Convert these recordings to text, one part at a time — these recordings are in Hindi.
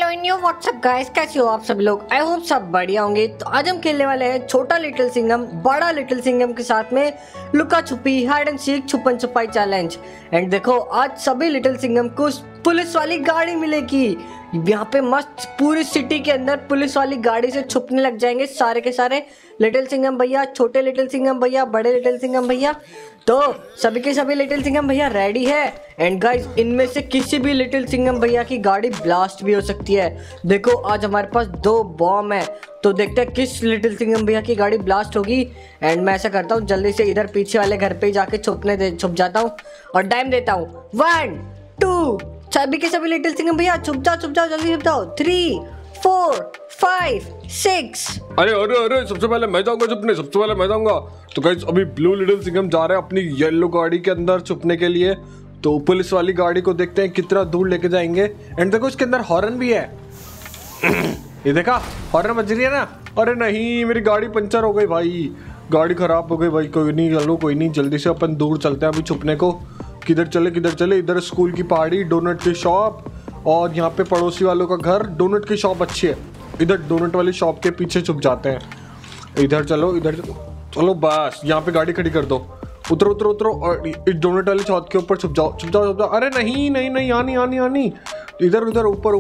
न्यू व्हाट्सअप गाइस, कैसे हो आप सब लोग। आई होप सब बढ़िया होंगे। तो आज हम खेलने वाले हैं छोटा लिटिल सिंघम बड़ा लिटिल सिंघम के साथ में लुका छुपी, हाइड एंड सीक, छुपन छुपाई चैलेंज। एंड देखो आज सभी लिटिल सिंघम को पुलिस वाली गाड़ी मिलेगी। यहाँ पे मस्त पूरी सिटी के अंदर पुलिस वाली गाड़ी से छुपने लग जाएंगे सारे के सारे लिटिल सिंघम भैया, छोटे लिटिल सिंघम भैया, बड़े लिटिल सिंघम भैया। तो सभी के सभी लिटिल सिंघम भैया रेडी है। एंड गाइस इनमें से किसी भी लिटिल सिंघम भैया की गाड़ी ब्लास्ट भी हो सकती है। देखो आज हमारे पास 2 बॉम्ब है, तो देखते हैं किस लिटिल सिंघम भैया की गाड़ी ब्लास्ट होगी। एंड मैं ऐसा करता हूँ जल्दी से इधर पीछे वाले घर पे ही जाके छुप जाता हूँ और टाइम देता हूँ। 1 2 सभी के सभी लिटिल सिंघम भैया छुप जाओ जल्दी छुप जाओ। 3 4 5 6। अरे अरे अरे सबसे पहले मैं जाऊंगा छुपने, सबसे पहले मैं जाऊंगा। तो गाइस अभी ब्लू लिटिल सिंघम जा रहे हैं अपनी येलो गाड़ी के अंदर छुपने के लिए। तो पुलिस वाली गाड़ी को देखते हैं कितना दूर लेके जाएंगे। एंड देखो इसके अंदर हॉर्न भी है। ये देखा हॉर्न बज रही है ना। अरे नहीं मेरी गाड़ी पंचर हो गई भाई, गाड़ी खराब हो गई भाई। कोई नहीं चलो कोई नहीं, जल्दी से अपन दूर चलते हैं अभी छुपने को। किधर चले इधर स्कूल की पहाड़ी, डोनट की शॉप और यहाँ पे पड़ोसी वालों का घर। डोनट की शॉप अच्छी है, इधर डोनट वाली शॉप के पीछे छुप जाते हैं। इधर चलो बस यहाँ पे गाड़ी खड़ी कर दो। उतरो और इस डोनट वाली छत के ऊपर छुप जाओ। अरे नहीं आनी इधर ऊपर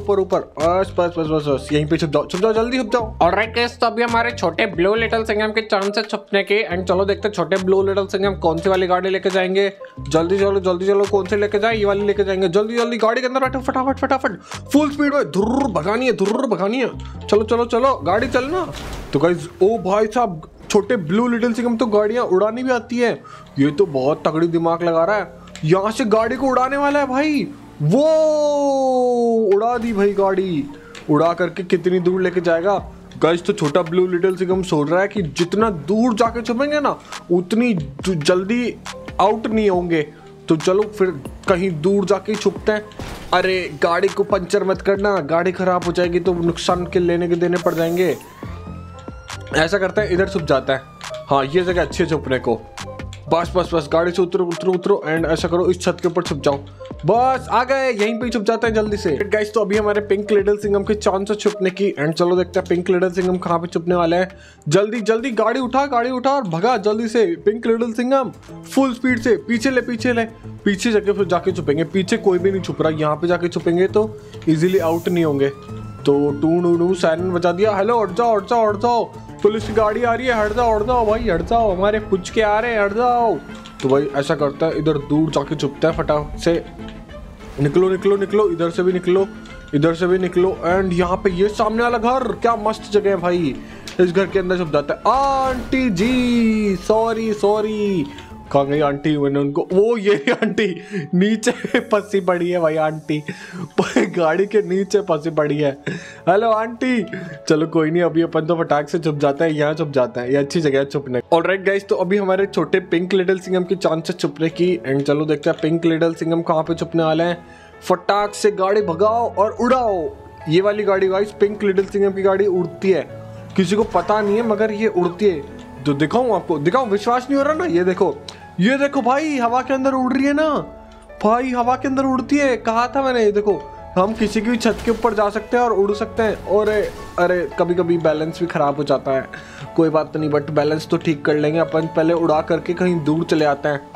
बस यहीं पे छुप जाओ जल्दी छुप जाओ। ऑलराइट गाइस, तो अभी हमारे छोटे ब्लू लिटिल सिंघम के चांस है छुपने के। एंड चलो देखते हैं छोटे ब्लू लिटिल सिंघम कौन सी वाली गाड़ी लेके जाएंगे। जल्दी चलो कौन सी लेके जाए, ये वाली लेके जाएंगे। जल्दी गाड़ी के अंदर बैठो फटाफट फुल स्पीड में धुर्र भगानी है। चलो गाड़ी चलना। तो गाइस ओ भाई साहब छोटे ब्लू लिटिल सिंघम तो गाड़ियां उड़ानी भी आती है। ये तो बहुत तगड़ी दिमाग लगा रहा है, यहाँ से गाड़ी को उड़ाने वाला है भाई। वो उड़ा दी भाई गाड़ी, उड़ा करके कितनी दूर लेके जाएगा। गाइस तो छोटा ब्लू लिटिल सिंघम सोच रहा है कि जितना दूर जाके छुपेंगे ना उतनी जल्दी आउट नहीं होंगे। तो चलो फिर कहीं दूर जाके छुपते हैं। अरे गाड़ी को पंचर मत करना, गाड़ी खराब हो जाएगी तो नुकसान के लेने के देने पड़ जाएंगे। ऐसा करते हैं इधर छुप जाता है। हाँ ये जगह अच्छी है छुपने को। बस गाड़ी से उतरो एंड ऐसा करो इस छत के ऊपर छुप जाओ। बस आ गए, यहीं पे छुप जाते हैं जल्दी से। गाइस तो अभी हमारे पिंक लिटिल सिंघम के चांस है छुपने की। एंड चलो देखते हैं पिंक लिटिल सिंघम कहाँ पे छुपने वाले हैं। जल्दी गाड़ी उठा और भगा जल्दी से। Pink little Singham full speed से पीछे ले पीछे जगह फिर जाके छुपेंगे। पीछे कोई भी नहीं छुप रहा, यहाँ पे जाके छुपेंगे तो इजीली आउट नहीं होंगे। तो टू साइरन बजा दिया। हेलो हट जाओ पुलिस की गाड़ी आ रही है, हट जाओ भाई हट जाओ, हमारे पूछ के आ रहे हैं, हट जाओ। तो भाई ऐसा करता है इधर दूर जाके छुपता है फटाफट से। निकलो इधर से भी निकलो। एंड यहाँ पे ये सामने वाला घर क्या मस्त जगह है भाई, इस घर के अंदर छुप जाता है। आंटी जी सॉरी कहाँ गई आंटी, मैंने उनको वो ये आंटी नीचे फंसी पड़ी है भाई। आंटी गाड़ी के नीचे फंसी पड़ी है। Hello aunty. चलो कोई नहीं, अभी अपन तो फटाक से छुप जाता है, यहाँ छुप जाता है, ये अच्छी जगह है छुपने। ऑलराइट गाइस तो अभी हमारे छोटे पिंक लिटिल सिंघम की चांस है छुपने की। एंड चलो देखते हैं पिंक लिटिल सिंघम कहाँ पे छुपने वाले हैं। फटाक से गाड़ी भगाओ और उड़ाओ। ये वाली गाड़ी गाइस पिंक लिटिल सिंघम की गाड़ी उड़ती है, किसी को पता नहीं है मगर ये उड़ती है। तो दिखाऊं आपको, विश्वास नहीं हो रहा ना। ये देखो भाई हवा के अंदर उड़ रही है ना भाई, हवा के अंदर उड़ती है। कहा था मैंने, ये देखो हम किसी की भी छत के ऊपर जा सकते हैं और उड़ सकते हैं। और अरे कभी बैलेंस भी खराब हो जाता है, कोई बात नहीं, बट बैलेंस तो ठीक कर लेंगे अपन। पहले उड़ा करके कहीं दूर चले आते हैं,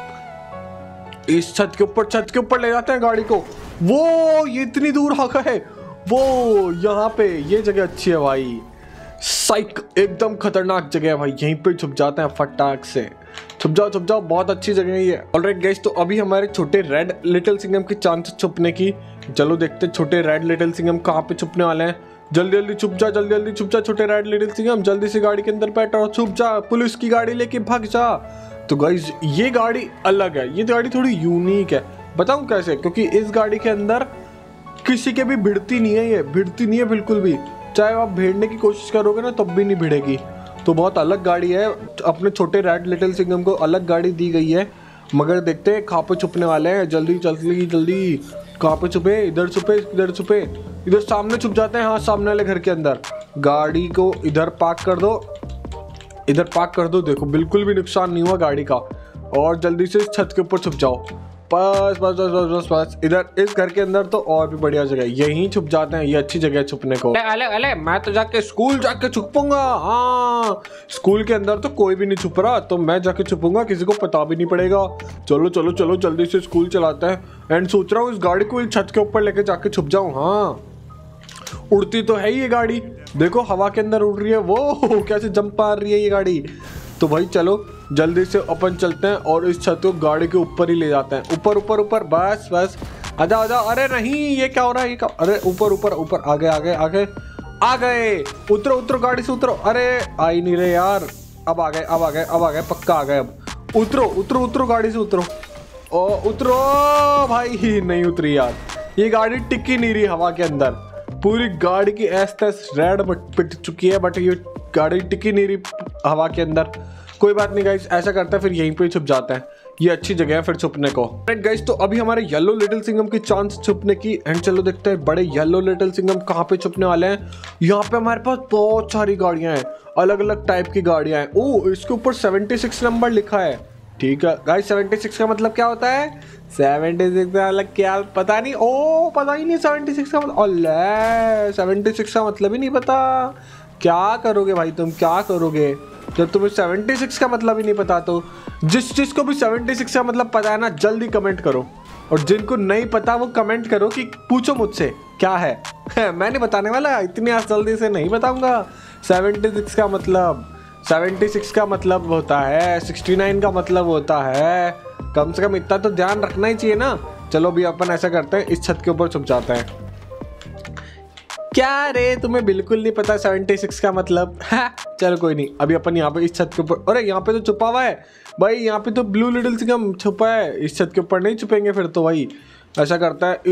इस छत के ऊपर ले जाते हैं गाड़ी को। वो ये इतनी दूर आ गए, वो यहाँ पे ये जगह अच्छी है भाई। साइक एकदम खतरनाक जगह है भाई, यहीं पे छुप जाते हैं फटाक से। छुप जाओ बहुत अच्छी जगह है ये। ऑलराइट गाइस तो अभी हमारे छोटे रेड लिटिल सिंघम की चांस छुपने की। चलो देखते हैं छोटे रेड लिटिल सिंघम कहाँ पे छुपने वाले हैं। जल्दी छुप जा छोटे रेड लिटिल सिंघम, जल्दी से गाड़ी के अंदर बैठ और छुप जा, पुलिस की गाड़ी लेके भाग जा। तो गाइस ये गाड़ी अलग है, ये गाड़ी थोड़ी यूनिक है। बताऊं कैसे, क्योंकि इस गाड़ी के अंदर किसी के भी भिड़ती नहीं है, ये भिड़ती नहीं है बिल्कुल भी। चाहे आप भिड़ने की कोशिश करोगे ना तब भी नहीं भिड़ेगी। तो बहुत अलग गाड़ी है, अपने छोटे रेड लिटिल सिंघम को अलग गाड़ी दी गई है। मगर देखते हैं कहाँ पे छुपने वाले हैं। जल्दी कहाँ पे छुपे, इधर छुपे, इधर सामने छुप जाते हैं। हाँ सामने वाले घर के अंदर। गाड़ी को इधर पार्क कर दो, देखो बिल्कुल भी नुकसान नहीं हुआ गाड़ी का। और जल्दी से इस छत के ऊपर छुप जाओ। बस बस बस बस बस बस इधर इस घर के अंदर तो और भी बढ़िया जगह है, यहीं छुप जाते हैं, ये अच्छी जगह है छुपने को। अले अले मैं तो जाके स्कूल जाके छुपूंगा। हाँ, स्कूल के अंदर तो कोई भी नहीं छुप रहा, तो मैं जाके छुपूंगा, किसी को पता भी नहीं पड़ेगा। चलो चलो चलो जल्दी से स्कूल चलाते हैं। एंड सोच रहा हूँ इस गाड़ी को छत के ऊपर लेके जाके छुप जाऊं। हाँ, उड़ती तो है ये गाड़ी, देखो हवा के अंदर उड़ रही है, वो कैसे जंप मार रही है ये गाड़ी। तो भाई चलो जल्दी से अपन चलते हैं और इस छत को गाड़ी के ऊपर ही ले जाते हैं। ऊपर ऊपर ऊपर, बस बस, आजा आजा। अरे नहीं, ये क्या हो रहा है, ये क्या? अरे ऊपर ऊपर ऊपर, आगे आगे आगे, आ गए। उतरो उतरो गाड़ी से उतरो। अरे आ ही नहीं रहे यार, अब आ गए अब आ गए अब आ गए, पक्का आ गए अब। उतरो उतरो उतरो गाड़ी से उतरो। ओ उतरो भाई, नहीं उतरी यार, ये गाड़ी टिक ही नहीं रही हवा के अंदर, पूरी गाड़ी की ऐस तैस रेड पिट चुकी है, बट ये गाड़ी टिक ही नहीं रही हवा के अंदर। कोई बात नहीं गाइस, ऐसा करता है फिर यहीं पे छुप जाता है, ये अच्छी जगह है फिर छुपने को। राइट गाइस, तो अभी हमारे येलो लिटिल सिंघम की चांस छुपने की। एंड चलो देखते हैं बड़े येलो लिटिल सिंघम कहाँ पे छुपने वाले हैं। यहाँ पे हमारे पास बहुत सारी गाड़ियां हैं, अलग अलग टाइप की गाड़ियां हैं। ओ, इसके ऊपर 76 नंबर लिखा है। ठीक है गाइस, 76 का मतलब क्या होता है? 76 का मतलब क्या पता नहीं। ओ, पता ही नहीं 76 का मतलब। अल्लाह, 76 का मतलब ही नहीं पता। क्या करोगे भाई तुम, क्या करोगे जब तुम्हें 76 का मतलब ही नहीं पता? तो जिसको भी 76 का मतलब पता है ना, जल्दी कमेंट करो, और जिनको नहीं पता वो कमेंट करो कि पूछो मुझसे क्या है। मैं नहीं बताने वाला, इतनी जल्दी से नहीं बताऊंगा। 76 का मतलब, 76 का मतलब होता है 69 का मतलब होता है। कम से कम इतना तो ध्यान रखना ही चाहिए ना। चलो अभी अपन ऐसा करते हैं, इस छत के ऊपर छुप जाते हैं। क्या रे, तुम्हें बिल्कुल नहीं पता 76 का मतलब? चलो कोई नहीं, अभी अपन यहाँ पे इस छत के ऊपर, अरे यहाँ पे तो छुपा हुआ है भाई, यहाँ पे तो ब्लू लिटिल सिंघम छुपा है, इस छत के ऊपर नहीं छुपेंगे फिर तो भाई। ऐसा करता है,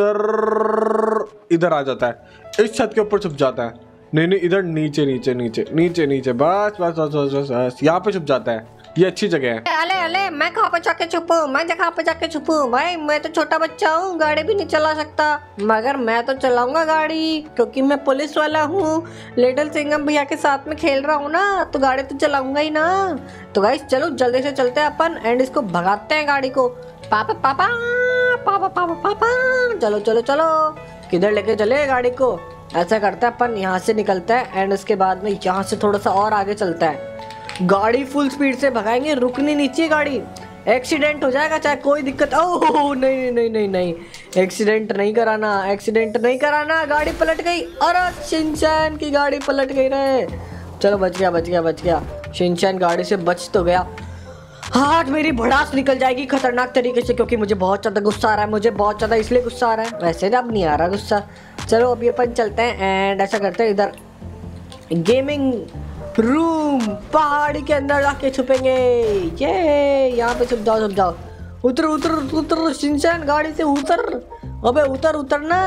इधर आ जाता है, इस छत के ऊपर छुप जाता है। नहीं नहीं, इधर नीचे नीचे नीचे नीचे नीचे, बस बस बस बस बस बस, यहाँ पे छुप जाता है, ये अच्छी जगह है। अले अले, मैं कहाँ पे जाके छुपूं, मैं कहाँ पे जाके छुपूं भाई? मैं तो छोटा बच्चा हूँ, गाड़ी भी नहीं चला सकता, मगर मैं तो चलाऊंगा गाड़ी, क्योंकि मैं पुलिस वाला हूँ। लिटिल सिंघम भैया के साथ में खेल रहा हूँ ना, तो गाड़ी तो चलाऊंगा ही ना। तो गाइस चलो जल्दी से चलते हैं अपन, एंड इसको भगाते हैं गाड़ी को। पापा पापा पापा पापा पापा, चलो चलो चलो, किधर लेके चले गाड़ी को? ऐसा करते हैं अपन, यहाँ से निकलते हैं, एंड उसके बाद में यहाँ से थोड़ा सा और आगे चलता है। गाड़ी फुल स्पीड से भगाएंगे, रुकनी नहीं चाहिए गाड़ी, एक्सीडेंट हो जाएगा चाहे कोई दिक्कत। ओह नहीं नहीं नहीं नहीं, एक्सीडेंट नहीं कराना, एक्सीडेंट नहीं कराना। गाड़ी पलट गई, अरे शिनचैन की गाड़ी पलट गई रे। चलो बच गया बच गया बच गया, शिनचैन गाड़ी से बच तो गया। आज मेरी भड़ास निकल जाएगी खतरनाक तरीके से, क्योंकि मुझे बहुत ज़्यादा गुस्सा आ रहा है, मुझे बहुत ज़्यादा इसलिए गुस्सा आ रहा है, वैसे अब नहीं आ रहा गुस्सा। चलो अभी अपन चलते हैं, एंड ऐसा करते हैं, इधर गेमिंग रूम पहाड़ी के अंदर जाके छुपेंगे। ये यहाँ पे छुप जाओ छुप जाओ। उतर उतर उतर शिनचैन, गाड़ी से उतर। अबे उतर उतर ना,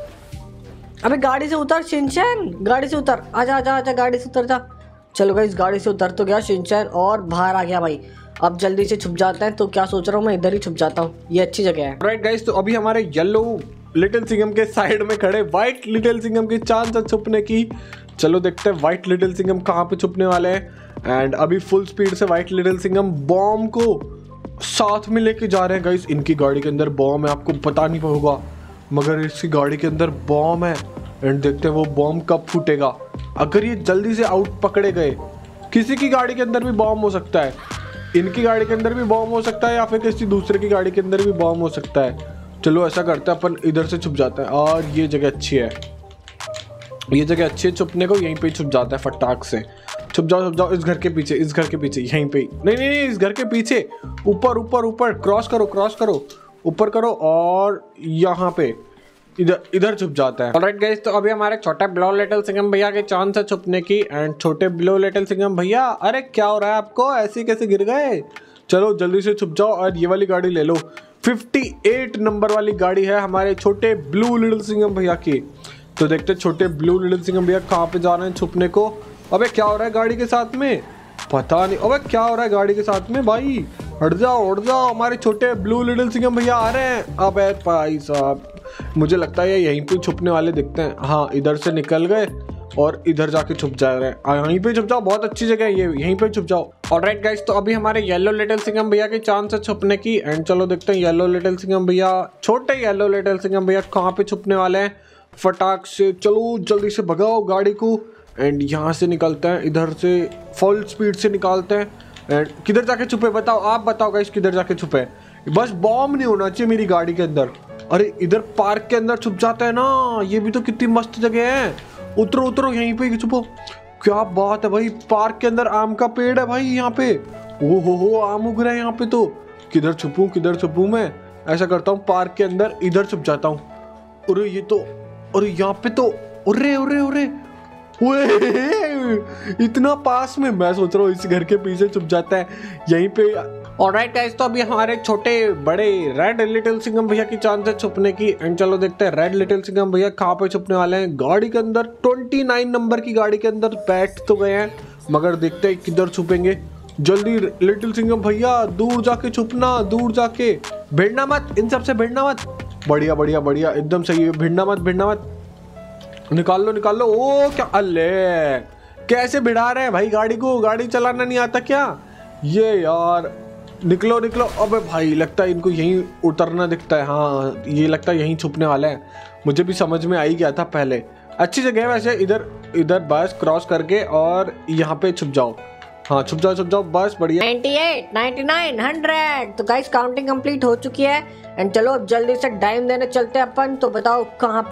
अबे गाड़ी से उतर शिनचैन, गाड़ी से उतर, आजा आजा आजा, गाड़ी से उतर जा। चलो गाइस, गाड़ी से उतर तो गया शिनचैन और बाहर आ गया भाई। अब जल्दी से छुप जाते हैं, तो क्या सोच रहा हूँ मैं, इधर ही छुप जाता हूँ, ये अच्छी जगह है। राइट गाइस, तो अभी हमारे येलो लिटिल सिंघम के साइड में खड़े व्हाइट लिटिल सिंघम की चांस है छुपने की। चलो देखते हैं व्हाइट लिटिल सिंघम कहाँ पे छुपने वाले हैं। एंड अभी फुल स्पीड से व्हाइट लिटिल सिंघम बॉम्ब को साथ में लेके जा रहे हैं गाइस। इनकी गाड़ी के अंदर बॉम्ब है, आपको पता नहीं होगा, मगर इसकी गाड़ी के अंदर बॉम्ब है। एंड देखते हैं वो बॉम्ब कब फूटेगा। अगर ये जल्दी से आउट पकड़े गए, किसी की गाड़ी के अंदर भी बॉम्ब हो सकता है, इनकी गाड़ी के अंदर भी बॉम्ब हो सकता है, या फिर किसी दूसरे की गाड़ी के अंदर भी बॉम्ब हो सकता है। चलो ऐसा करते हैं, अपन इधर से छुप जाते हैं, और ये जगह अच्छी है, ये जगह अच्छी है छुपने को, यहीं पे छुप जाता है फटाक से। छुप जाओ इस घर के पीछे, इस घर के पीछे, यहीं पे। नहीं नहीं नहीं, इस घर के पीछे, ऊपर ऊपर ऊपर, क्रॉस करो, ऊपर करो, और यहाँ पे इधर छुप जाता है। ऑलराइट गाइस, तो अभी हमारे छोटे ब्लू लिटिल सिंघम भैया के चांस है छुपने की। एंड छोटे ब्लू लिटिल सिंघम भैया, अरे क्या हो रहा है आपको, ऐसे कैसे गिर गए? चलो जल्दी से छुप जाओ और ये वाली गाड़ी ले लो। 58 नंबर वाली गाड़ी है हमारे छोटे ब्लू लिटिल सिंघम भैया की। तो देखते छोटे ब्लू लिटिल सिंघम भैया कहाँ पे जा रहे हैं छुपने को। अबे क्या हो रहा है गाड़ी के साथ में, पता नहीं। अबे क्या हो रहा है गाड़ी के साथ में भाई, हट जाओ, हमारे छोटे ब्लू लिटिल सिंघम भैया आ रहे हैं। अबे भाई साहब, मुझे लगता है ये यहीं पे छुपने वाले दिखते हैं। हाँ, इधर से निकल गए और इधर जाके छुप जा रहे हैं। यहीं पे छुप जाओ, बहुत अच्छी जगह है ये, यहीं पे छुप जाओ। ऑलराइट गाइस, तो अभी हमारे येलो लिटिल सिंघम भैया की चांस है छुपने की। एंड चलो देखते हैं येलो लिटिल सिंघम भैया, छोटे येलो लिटिल सिंघम भैया कहाँ पे छुपने वाले हैं। फटाक से चलो, जल्दी से भगाओ गाड़ी को। एंड यहाँ से निकलते हैं, इधर से फुल स्पीड से निकालते हैं। एंड किधर जाके छुपे बताओ, आप बताओ गाइस किधर जाके छुपे। बस बॉम्ब नहीं होना चाहिए मेरी गाड़ी के अंदर। अरे इधर पार्क के अंदर छुप जाता है ना, ये भी तो कितनी मस्त जगह है। उतरो उतरो, यहीं पे छुपो। क्या बात है भाई, पार्क के अंदर आम का पेड़ है भाई यहाँ पे। ओ हो आम उग रहा है यहाँ पे। तो किधर छुपूं मैं? ऐसा करता हूँ, पार्क के अंदर इधर छुप जाता हूँ। अरे ये तो, अरे यहाँ पे तो, अरे अरे अरे इतना पास में। मैं सोच रहा हूँ इस घर के पीछे छुप जाता है यहीं पे। ऑलराइट गाइस, तो अभी हमारे छोटे बड़े रेड लिटिल सिंघम भैया की चांस है छुपने की। एंड चलो देखते हैं रेड लिटिल सिंघम भैया कहाँ पे छुपने वाले हैं। गाड़ी के अंदर 29 नंबर की गाड़ी के अंदर बैठ तो गए हैं, मगर देखते हैं किधर छुपेंगे। जल्दी लिटिल सिंघम भैया, दूर जाके छुपना, दूर जाके। भिड़ना मत, इन सबसे भिड़ना मत। बढ़िया बढ़िया बढ़िया, एकदम सही है, भिड़ना मत। निकाल लो। ओ क्या, अल्ले कैसे भिड़ा रहे हैं भाई गाड़ी को, गाड़ी चलाना नहीं आता क्या ये यार। निकलो। अबे भाई, लगता है इनको यहीं उतरना दिखता है। हाँ, ये लगता है यहीं छुपने वाले हैं। मुझे भी समझ में आ ही गया था पहले। अच्छी जगह है वैसे, इधर बस क्रॉस करके और यहाँ पे छुप जाओ। हाँ, छुप जाओ बस, बढ़िया। 98, 99, 100। तो गाइस काउंटिंग कंप्लीट हो चुकी है। एंड चलो अब जल्दी से टाइम देने चलते हैं अपन। तो बताओ कहाँ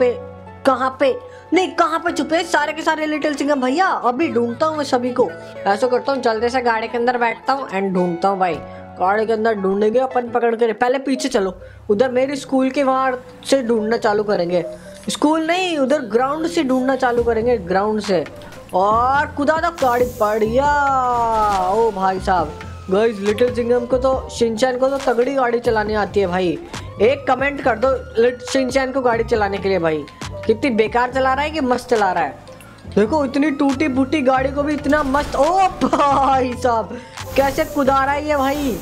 पे छुपे सारे के सारे लिटिल सिंघम भैया। अभी ढूंढता हूँ मैं सभी को। ऐसा करता हूँ, जल्दी से गाड़ी के अंदर बैठता हूँ एंड ढूंढता हूँ भाई। गाड़ी के अंदर ढूंढेंगे अपन पकड़ कर। पहले पीछे चलो, उधर मेरे स्कूल के वहां से ढूंढना चालू करेंगे। स्कूल नहीं, उधर ग्राउंड से ढूंढना चालू करेंगे, ग्राउंड से। और कुदा दो गाड़ी, बढ़िया। ओ भाई साहब, गाइस लिटिल सिंघम को तो, शिनचैन को तो तगड़ी गाड़ी चलानी आती है भाई। एक कमेंट कर दो शिनचैन को गाड़ी चलाने के लिए भाई। कितनी बेकार चला रहा है कि मस्त चला रहा है। देखो इतनी टूटी फूटी गाड़ी को भी इतना मस्त। ओ भाई साहब, कैसे कुदा रहा है ये भाई,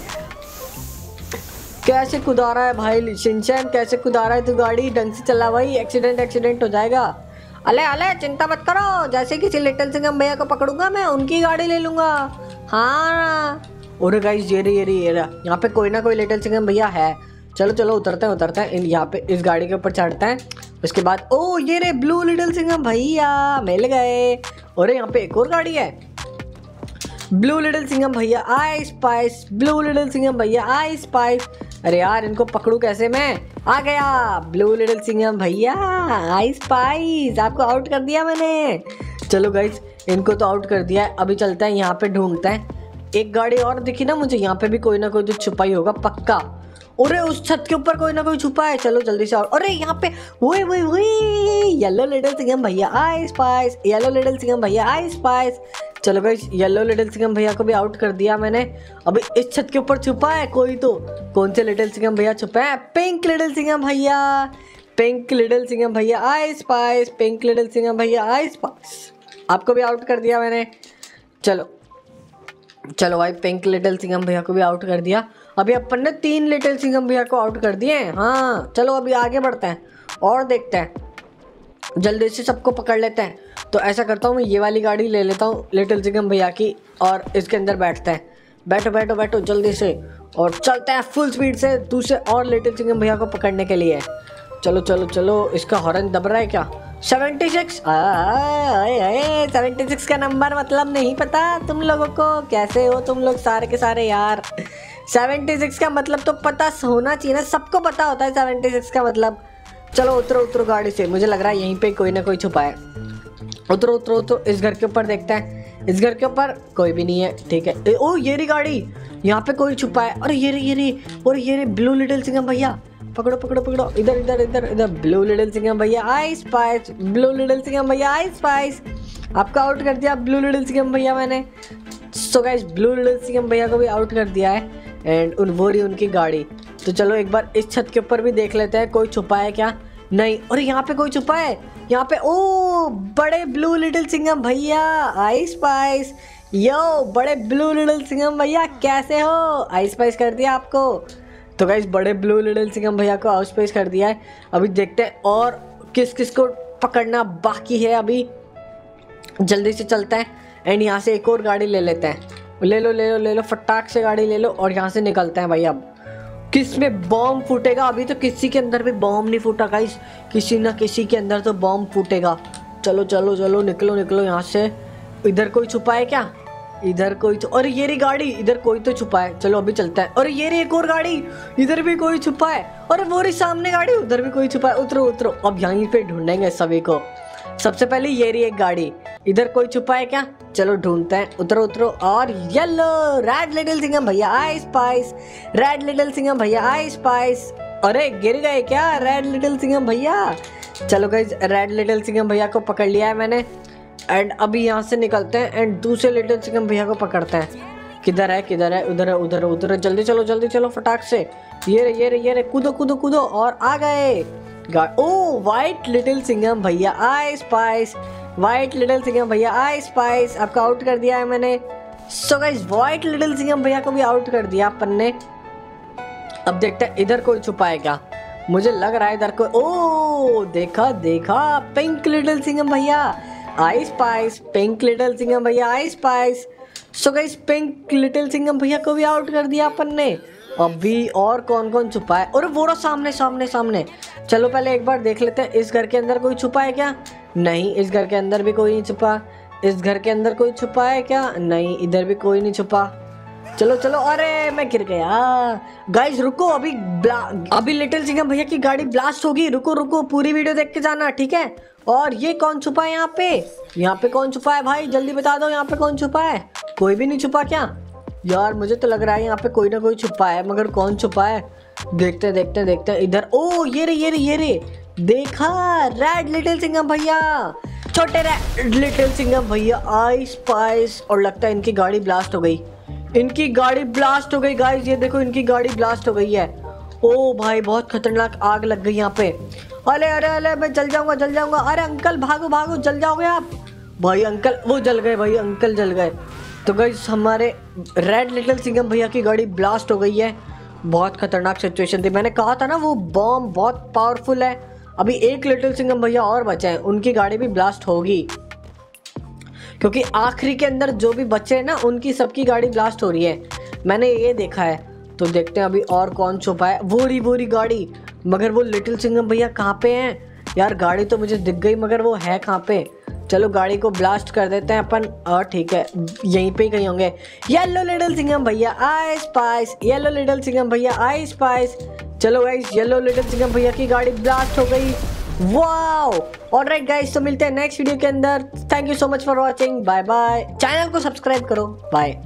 कैसे कुदा रहा है भाई शिनचैन, कैसे कुदा रहा है तू गाड़ी। ढंग से चला भाई, एक्सीडेंट हो जाएगा। अले चिंता मत करो, जैसे किसी लिटिल सिंघम भैया को पकड़ूंगा मैं, उनकी गाड़ी ले लूंगा। हाँ, और गाइस ये रहा, यहाँ पे कोई ना कोई लिटिल सिंघम भैया है। चलो उतरते हैं यहाँ पे, इस गाड़ी के ऊपर चढ़ते हैं। उसके बाद ओ ये रे ब्लू लिटिल सिंघम भैया मिल गए। और यहाँ पे एक और गाड़ी है, ब्लू लिटिल सिंघम भैया I spies, blue little Singham भैया आई स्पाइस। अरे यार, इनको पकड़ू कैसे मैं। आ गया ब्लू लिटिल सिंघम भैया आई स्पाइस, आपको आउट कर दिया मैंने। चलो गाइस, इनको तो आउट कर दिया है। अभी चलते हैं यहाँ पे, ढूंढते हैं। एक गाड़ी और दिखी ना मुझे, यहाँ पे भी कोई ना कोई तो छुपा ही होगा पक्का। अरे उस छत के ऊपर कोई ना कोई छुपा है। चलो जल्दी से। अरे यहाँ पे वही येलो लिटिल सिंघम भैया I spies, yellow little Singham भैया आई स्पाइस। चलो गाइस, येलो लिटिल सिंघम भैया को भी आउट कर दिया मैंने। अभी इस छत के ऊपर छुपा है कोई तो। कौन से लिटिल सिंघम भैया छुपे हैं? पिंक लिटिल सिंघम भैया, पिंक लिटिल सिंघम भैया I spies, pink little Singham भैया आई स्पाइस। आपको भी आउट कर दिया मैंने। चलो भाई, पिंक लिटिल सिंघम भैया को भी आउट कर दिया। अभी अपन ने 3 लिटिल सिंघम भैया को आउट कर दिए। हाँ चलो अभी आगे बढ़ते हैं और देखते हैं, जल्दी से सबको पकड़ लेते हैं। तो ऐसा करता हूँ, मैं ये वाली गाड़ी ले लेता हूँ लिटिल सिंघम भैया की, और इसके अंदर बैठते हैं। बैठो जल्दी से, और चलते हैं फुल स्पीड से दूसरे और लिटिल सिंघम भैया को पकड़ने के लिए। चलो, इसका हॉर्न दब रहा है क्या? 76। 76 का नंबर मतलब नहीं पता तुम लोगों को? कैसे हो तुम लोग सारे के सारे यार? 76 का मतलब तो पता होना चाहिए ना, सबको पता होता है 76 का मतलब। चलो उतरो गाड़ी से, मुझे लग रहा है यहीं पे कोई ना कोई छुपा है। उतरो, इस घर के ऊपर देखते हैं। इस घर के ऊपर कोई भी नहीं है, ठीक है। ओ ये रही गाड़ी, यहाँ पे कोई छुपा है। अरे ये रे ब्लू लिटिल सिंघम भैया, पकड़ो। इधर ब्लू लिटिल सिंघम भैया I spies, blue little Singham भैया आई स्पाइस। आपको आउट कर दिया ब्लू लिटिल सिंघम भैया मैंने। So guys, blue little Singham भैया को भी आउट कर दिया है। एंड वो रही उनकी गाड़ी। तो चलो एक बार इस छत के ऊपर भी देख लेते हैं कोई छुपा है क्या। नहीं, अरे यहाँ पे कोई छुपा है। यहाँ पे ओ बड़े ब्लू लिटिल सिंघम भैया आई स्पाइस। यो बड़े ब्लू लिटिल सिंघम भैया कैसे हो? आई स्पाइस कर दिया आपको। तो गाइस, बड़े ब्लू लिटिल सिंघम भैया को आई स्पाइस कर दिया है। अभी देखते हैं और किस किस को पकड़ना बाकी है। अभी जल्दी से चलते हैं एंड यहाँ से एक और गाड़ी ले लेते हैं। ले लो ले लो ले लो, फटाक से गाड़ी ले लो और यहाँ से निकलते हैं भाई। अब किस में बॉम्ब फूटेगा? अभी तो किसी के अंदर भी बॉम्ब नहीं फूटा गाइस, किसी ना किसी के अंदर तो बॉम्ब फूटेगा। चलो चलो चलो निकलो निकलो यहाँ से। इधर कोई छुपा है क्या? इधर कोई और ये रही गाड़ी, इधर कोई तो छुपा है। चलो अभी चलता है। और ये रही एक और गाड़ी, इधर भी कोई छुपा है। और वो रही सामने गाड़ी, उधर भी कोई छुपा है। उतरो उतरो, अब यहीं पे ढूंढेंगे सभी को। सबसे पहले ये रही एक गाड़ी, इधर कोई छुपा है क्या? चलो ढूंढते हैं। उतरो उतरो। और येलो रेड लिटिल सिंघम भैया I spies, red little Singham भैया आई स्पाइस। अरे गिर गए क्या रेड लिटिल सिंघम भैया? चलो गाइस, रेड लिटिल सिंघम भैया को पकड़ लिया है मैंने एंड अभी यहाँ से निकलते हैं एंड दूसरे लिटिल सिंघम भैया को पकड़ते हैं। किधर है किधर है? उधर है उधर है उधर है। जल्दी चलो फटाक से। ये रे कूदो कूदो कूदो और आ गए। ओ वाइट लिटिल सिंघम भैया I spies, white little Singham भैया आई स्पाइस। आपका आउट कर दिया है मैंने। So guys, white little Singham भैया को भी आउट कर दिया अपन ने। अब देखते हैं इधर कोई छुपा है क्या? मुझे लग रहा है इधर कोई। ओ देखा देखा, पिंक लिटिल सिंघम भैया I spies, pink little Singham भैया I spies. So guys, pink little Singham भैया को भी आउट कर दिया अपन ने। अभी और कौन कौन छुपा है? और वो सामने सामने सामने। चलो पहले एक बार देख लेते हैं इस घर के अंदर कोई छुपा है क्या? नहीं, इस घर के अंदर भी कोई नहीं छुपा। इस घर के अंदर कोई छुपा है क्या? नहीं, इधर भी कोई नहीं छुपा। चलो चलो, अरे मैं गिर गया। गाइस रुको, अभी लिटिल सिंघम भैया की गाड़ी ब्लास्ट होगी। रुको रुको, पूरी वीडियो देख के जाना, ठीक है? और ये कौन छुपा है यहाँ पे? यहाँ पे कौन छुपा है भाई? जल्दी बता दो, यहाँ पे कौन छुपा है? कोई भी नहीं छुपा क्या? यार मुझे तो लग रहा है यहाँ पे कोई ना कोई छुपा है, मगर कौन छुपा है? देखते देखते देखते इधर। ओ ये रे देखा, रेड लिटिल सिंघम भैया, छोटे रेड लिटिल सिंघम भैया आई स्पाइस। और लगता है इनकी गाड़ी ब्लास्ट हो गई। इनकी गाड़ी ब्लास्ट हो गई गाइस, ये देखो इनकी गाड़ी ब्लास्ट हो गई है। ओ भाई बहुत खतरनाक आग लग गई यहाँ पे। अरे अरे अरे मैं जल जाऊंगा। अरे अंकल भागो भागो, जल जाओगे आप। भाई अंकल वो जल गए, भाई अंकल जल गए। तो गाइस हमारे रेड लिटिल सिंघम भैया की गाड़ी ब्लास्ट हो गई है। बहुत खतरनाक सिचुएशन थी। मैंने कहा था ना वो बॉम्ब बहुत पावरफुल है। अभी एक लिटिल सिंघम भैया और बचे हैं, उनकी गाड़ी भी ब्लास्ट होगी, क्योंकि आखिरी के अंदर जो भी बच्चे हैं ना उनकी सबकी गाड़ी ब्लास्ट हो रही है, मैंने ये देखा है। तो देखते हैं अभी और कौन छुपा है। वो रही गाड़ी, मगर वो लिटिल सिंघम भैया कहाँ पे हैं? यार गाड़ी तो मुझे दिख गई, मगर वो है कहाँ पे? चलो गाड़ी को ब्लास्ट कर देते हैं अपन। और ठीक है, यहीं पे ही कहीं होंगे। येलो लिटिल सिंघम भैया I spies, yellow little Singham भैया आई स्पाइस। चलो गाइस, येलो लिटिल सिंघम भैया की गाड़ी ब्लास्ट हो गई। वाओ! ऑलराइट गाइस, तो मिलते हैं नेक्स्ट वीडियो के अंदर। Thank you so much for watching. Bye bye. Channel को सब्सक्राइब करो। बाय।